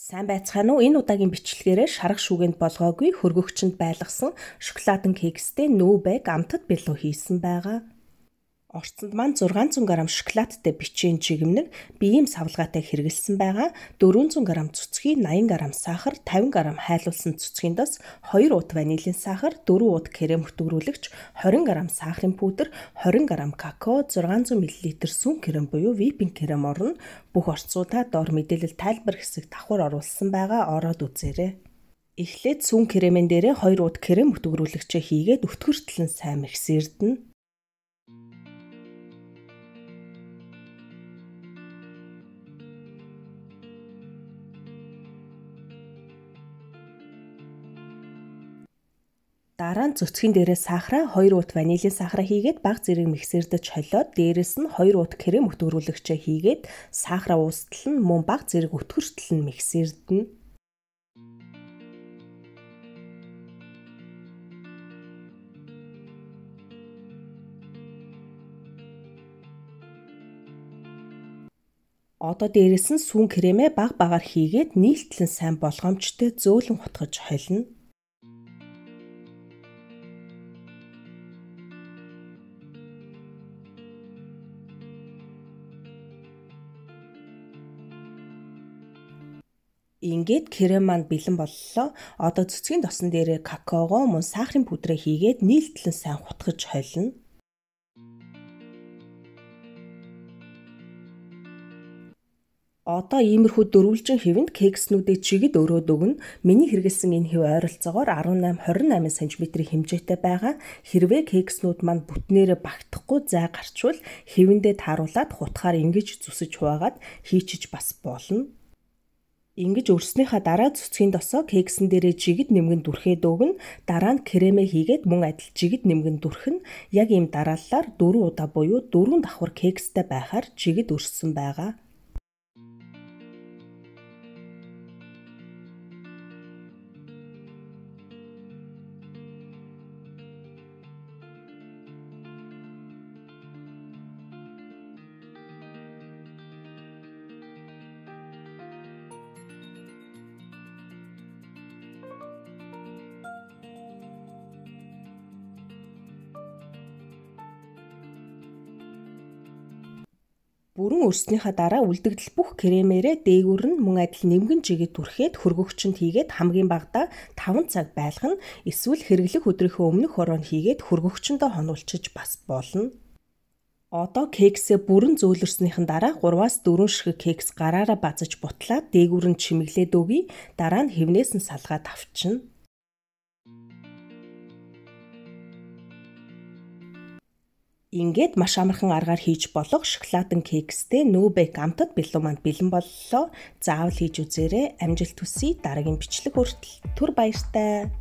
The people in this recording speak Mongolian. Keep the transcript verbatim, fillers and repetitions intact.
Сайн байцгаана уу? Энэ удаагийн бичлэгээрээ шарах шүүгэнд болгоогүй хөргөгчөнд байлгасан шоколадын кекстэй нүүбэг амтад бэлүү хийсэн байгаа. Орцонд маань зургаан зуун грамм шоколадтай бичээний чигмэг биеийн савлгаатай хэрэгэлсэн байгаа. дөрвөн зуун грамм цэцгийн, наян грамм сахар, тавин грамм хайлуулсан цэцгийн дос, хоёр ууд ванилийн сахар, дөрвөн ууд крем хөтгөрүүлэгч, хорин грамм сахарын пудр, хорин грамм какао, зургаан зуун миллилитр сүн крем буюу виппинг крем орно. Бүх орцуудаа доор мэдээлэл тайлбар хэсэг давхар оруулсан байгаа. Ороод үзээрэй. Эхлээд сүн кремэн дээрээ хоёр ууд крем хөтгөрүүлэгчээ хийгээд өтгөртлөн сайн миксэрдэнэ. Дараа нь цөцгийн дээрээ сахараа хоёр ууд ванилийн сахараа хийгээд бага зэрэг миксердэж холиод дээрээс нь хоёр ууд крем өтгөрүүлэгчээ хийгээд сахараа уустал нь мөн бага зэрэг өтгөртөл нь миксердэнэ. Одоо дээрээс нь сүүн кремээ бага багаар хийгээд нийлтлэн сайн болгоомжтой зөөлөн хутгаж холино. Ингээд крем маань бэлэн боллоо. Одоо цэцгийн досон дээрээ какаого мөн сахарын пудраа хийгээд нийлтлэн сайн хутгаж холино. Одоо иймэрхүү дөрвөлжин хэвэнд кекснүүдээ чигэд өрөөд өгнө. Миний хэрэгэлсэн энэ хэв ойролцоогоор арван найман хорин найман сантиметрийн хэмжээтэй байгаа. Хэрвээ кекснүүд маань бүтнээрээ багтахгүй зай гарчвал хэвэндээ тааруулаад хутгаар ингэж зүсэж хуваагаад хийчиж бас болно. Ингэж өрснөхийн дараа цэцгийн досоо кексэн дээрээ жигд нэмгэн дүрхээд өгнө. Дараа нь кремээ хийгээд мөн адил жигд нэмгэн дүрхэн. Яг ийм дарааллаар дөрвөн удаа буюу дөрвөн давхар кекстэй байхаар жигд өрсөн байгаа. Бүрэн өрснөхийн дараа үлдэгдэл бүх кремээрээ дээгүүр нь мөн адил нэмгэн жигэд түрхээд хөргөгчөнд хийгээд хамгийн багадаа таван цаг байлгана. Эсвэл хэрэглэх өдрийнхөө өмнөх ороонд хийгээд хөргөгчөндөө хонуулчиж бас болно. Одоо кексээ бүрэн зөөлрснийхэн дараа гурваас дөрвөн ширхэг кекс гараараа базаж бутлаад дээгүүр нь чимэглээд өгье. Дараа нь хэвнээс нь салгаад авчина. Ингээд маш амархан аргаар хийж болох шоколадын кекстэй нүүбэг амтад бэлүү манд бэлэн боллоо. Заавал хийж үзээрэй. Амжилт хүсье. Дараагийн бичлэг хүртэл түр баяртай.